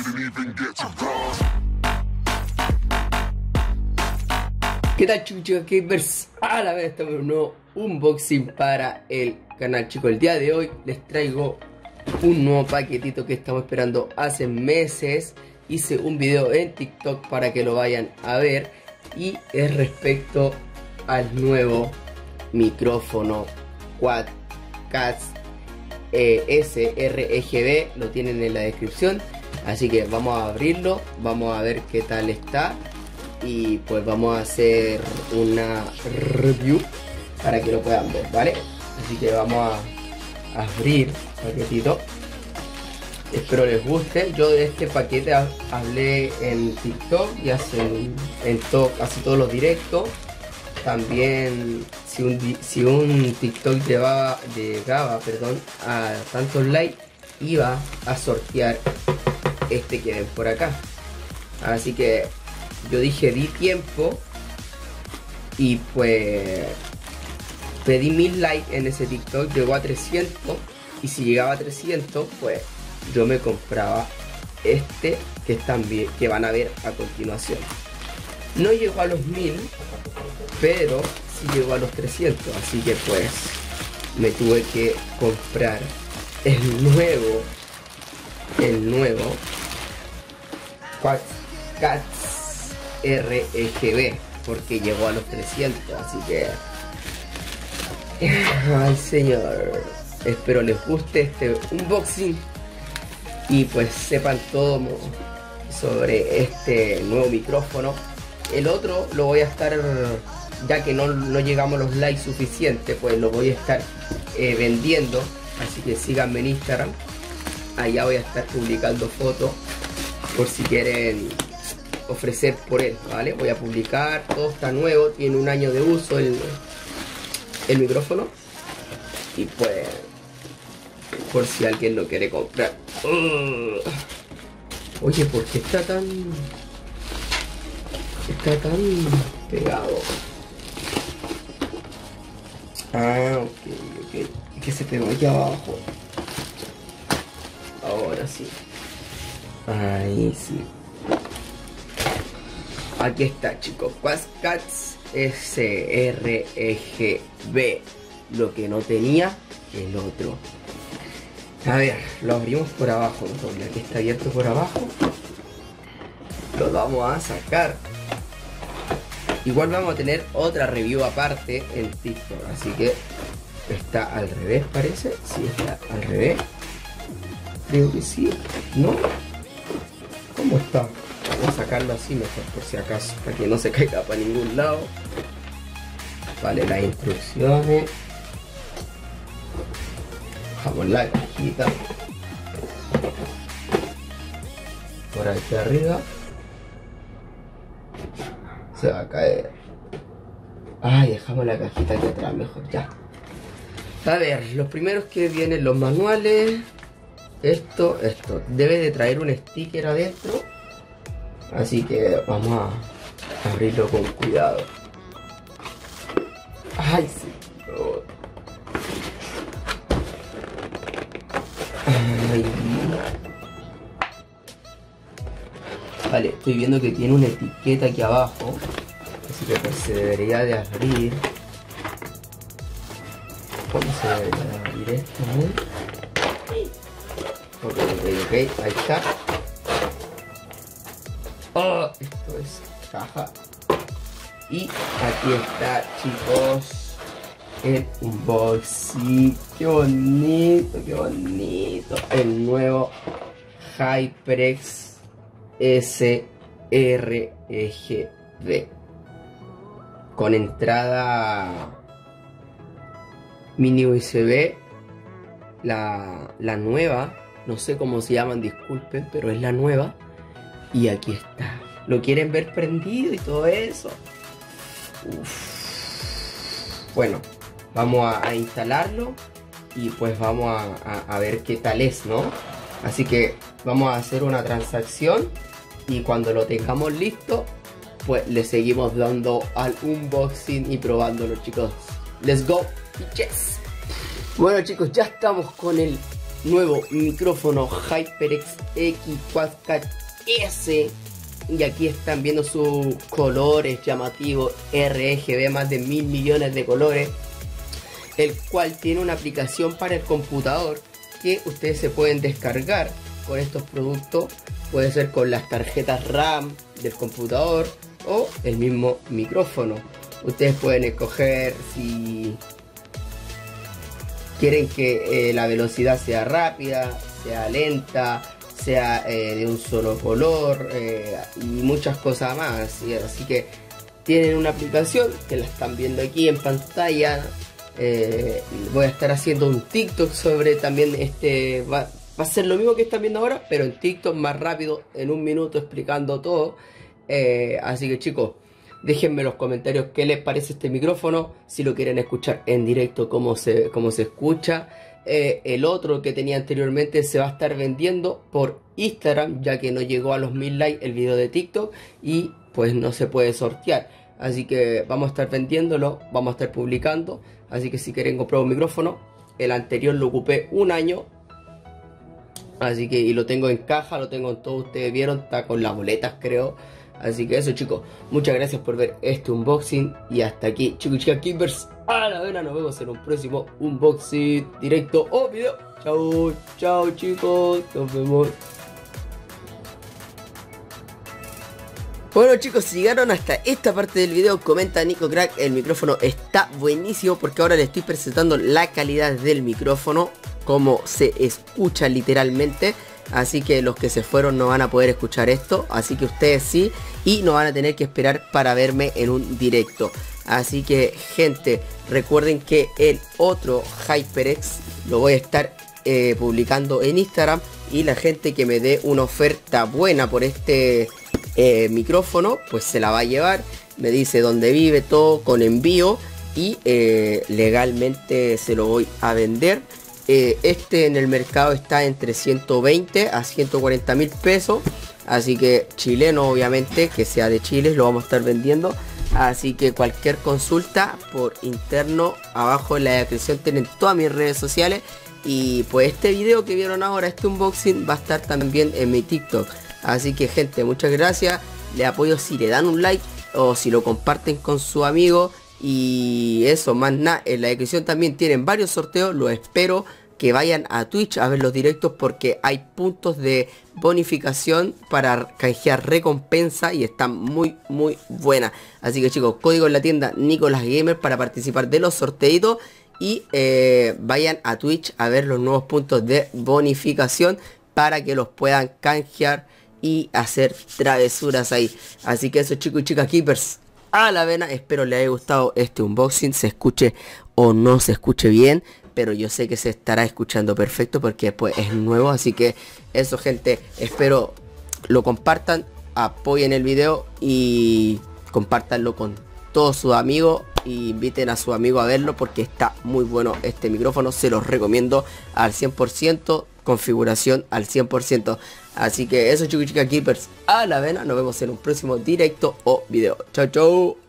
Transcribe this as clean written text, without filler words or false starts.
¿Qué tal, chicos gamers? A la vez estamos en un nuevo unboxing para el canal, chicos. El día de hoy les traigo un nuevo paquetito que estamos esperando hace meses. Hice un video en TikTok para que lo vayan a ver y es respecto al nuevo micrófono Quadcast sRGB. Lo tienen en la descripción, así que vamos a abrirlo, vamos a ver qué tal está y pues vamos a hacer una review para que lo puedan ver, ¿vale? Así que vamos a abrir el paquetito. Espero les guste. Yo de este paquete hablé en TikTok y en casi todos los directos. También si un TikTok llegaba a tantos likes, iba a sortear este que ven por acá. Así que yo dije, di tiempo y pues pedí 1000 likes en ese TikTok. Llegó a 300 y si llegaba a 300 pues yo me compraba este que van a ver a continuación. No llegó a los 1000, pero sí llegó a los 300, así que pues me tuve que comprar el nuevo Quadcast sRGB porque llegó a los 300, así que ay señor, espero les guste este unboxing y pues sepan todo sobre este nuevo micrófono. El otro lo voy a estar, ya que no llegamos a los likes suficientes, pues lo voy a estar vendiendo, así que síganme en Instagram, allá voy a estar publicando fotos por si quieren ofrecer por él, ¿vale? Voy a publicar, todo está nuevo, tiene un año de uso el micrófono y pues por si alguien lo quiere comprar. Oye, ¿por qué está tan pegado? Ah, ok, es que se pegó aquí abajo. Ahora sí, ahí sí. Aquí está, chicos, Quadcast sRGB, lo que no tenía el otro. A ver, lo abrimos por abajo, ya que está abierto por abajo, lo vamos a sacar. Igual vamos a tener otra review aparte en TikTok, así que está al revés, parece. Sí, está al revés. Creo que sí, ¿no? ¿Cómo está? Vamos a sacarlo así mejor, por si acaso, para que no se caiga para ningún lado. Vale, las instrucciones. Bajamos la cajita por aquí arriba. Se va a caer. Ay, dejamos la cajita aquí atrás mejor, ya. A ver, los primeros que vienen los manuales. Esto debe de traer un sticker adentro, así que vamos a abrirlo con cuidado. Ay, sí. Ay. Vale, estoy viendo que tiene una etiqueta aquí abajo, así que pues se debería de abrir. ¿Cómo se debería de abrir esto? Ok, ahí está. Oh, esto es caja. Y aquí está, chicos, el unboxing. Qué bonito, qué bonito. El nuevo HyperX sRGB con entrada mini USB. La nueva, no sé cómo se llaman, disculpen, pero es la nueva. Y aquí está. ¿Lo quieren ver prendido y todo eso? Uf. Bueno, vamos a instalarlo y pues vamos a ver qué tal es, ¿no? Así que vamos a hacer una transacción y cuando lo tengamos listo, pues le seguimos dando al unboxing y probándolo, chicos. Let's go, bitches. Bueno, chicos, ya estamos con el nuevo micrófono HyperX X Quadcast S. Y aquí están viendo sus colores llamativos RGB, más de 1000 millones de colores, el cual tiene una aplicación para el computador que ustedes se pueden descargar con estos productos. Puede ser con las tarjetas RAM del computador o el mismo micrófono. Ustedes pueden escoger si quieren que la velocidad sea rápida, sea lenta, sea de un solo color y muchas cosas más. Así que tienen una aplicación que la están viendo aquí en pantalla. Voy a estar haciendo un TikTok sobre también va a ser lo mismo que están viendo ahora, pero en TikTok más rápido, en un minuto, explicando todo. Así que chicos, déjenme en los comentarios qué les parece este micrófono, si lo quieren escuchar en directo, cómo se escucha. El otro que tenía anteriormente se va a estar vendiendo por Instagram, ya que no llegó a los 1000 likes el video de TikTok y pues no se puede sortear. Así que vamos a estar vendiéndolo, vamos a estar publicando. Así que si quieren comprar un micrófono, el anterior lo ocupé un año. Así que, y lo tengo en caja, lo tengo en todo, ustedes vieron, está con las boletas creo. Así que eso chicos, muchas gracias por ver este unboxing. Y hasta aquí chicos y chicas Keepers, a la vena, nos vemos en un próximo unboxing directo o video. Chao, chao chicos, nos vemos. Bueno chicos, si llegaron hasta esta parte del video, comenta Nico Crack, el micrófono está buenísimo, porque ahora les estoy presentando la calidad del micrófono, cómo se escucha literalmente. Así que los que se fueron no van a poder escuchar esto, así que ustedes sí, y no van a tener que esperar para verme en un directo. Así que gente, recuerden que el otro HyperX lo voy a estar publicando en Instagram, y la gente que me dé una oferta buena por este micrófono pues se la va a llevar. Me dice dónde vive, todo con envío, y legalmente se lo voy a vender. Este en el mercado está entre 120 a 140 mil pesos, así que chileno obviamente, que sea de Chile, lo vamos a estar vendiendo. Así que cualquier consulta por interno, abajo en la descripción tienen todas mis redes sociales. Y pues este video que vieron ahora, este unboxing, va a estar también en mi TikTok. Así que gente, muchas gracias, le apoyo si le dan un like o si lo comparten con su amigo. Y eso, más nada, en la descripción también tienen varios sorteos. Los espero que vayan a Twitch a ver los directos, porque hay puntos de bonificación para canjear recompensa y están muy buenas. Así que chicos, código en la tienda Nicolás Gamer para participar de los sorteitos. Y vayan a Twitch a ver los nuevos puntos de bonificación para que los puedan canjear y hacer travesuras ahí. Así que eso chicos y chicas Keepers, a la vena. Espero les haya gustado este unboxing, se escuche o no se escuche bien, pero yo sé que se estará escuchando perfecto porque pues es nuevo. Así que eso gente, espero lo compartan, apoyen el video y compártanlo con todos sus amigos, y inviten a su amigo a verlo porque está muy bueno este micrófono, se los recomiendo al 100%, configuración al 100%. Así que eso chicos y chicas Keepers, a la vena, nos vemos en un próximo directo o video. Chao chao.